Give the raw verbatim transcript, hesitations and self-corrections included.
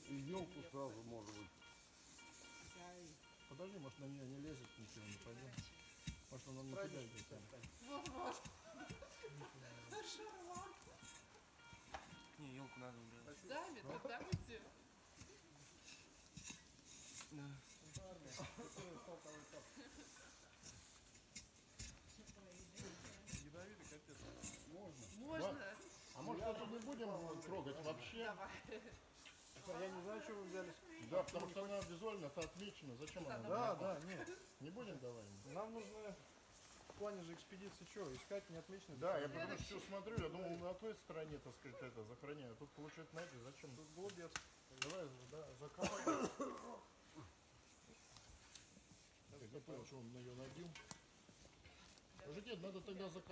И елку сразу, может быть. Подожди, может на нее не лезет ничего, не пойдем. Может она на тебя идет. Вот-вот. Шарлот. Не, елку надо убирать. Давид, тогда идти. Да. Ядовитый капец. Можно. Можно. А может это не будем трогать вообще? Давай. Я не знаю, что вы взялись. Да, потому что она визуально-то отмечена. Зачем она? Да, да, нет. Не будем давай. Нам нужно в плане же экспедиции что, искать неотмеченные. Да, я потому что все смотрю, я думал на той стороне, так сказать, это захороняю. Тут получается, знаете, зачем? Тут голубец. Давай, да, закопаем. Я готов, что он на ее набил. Мужики, надо тогда закопать.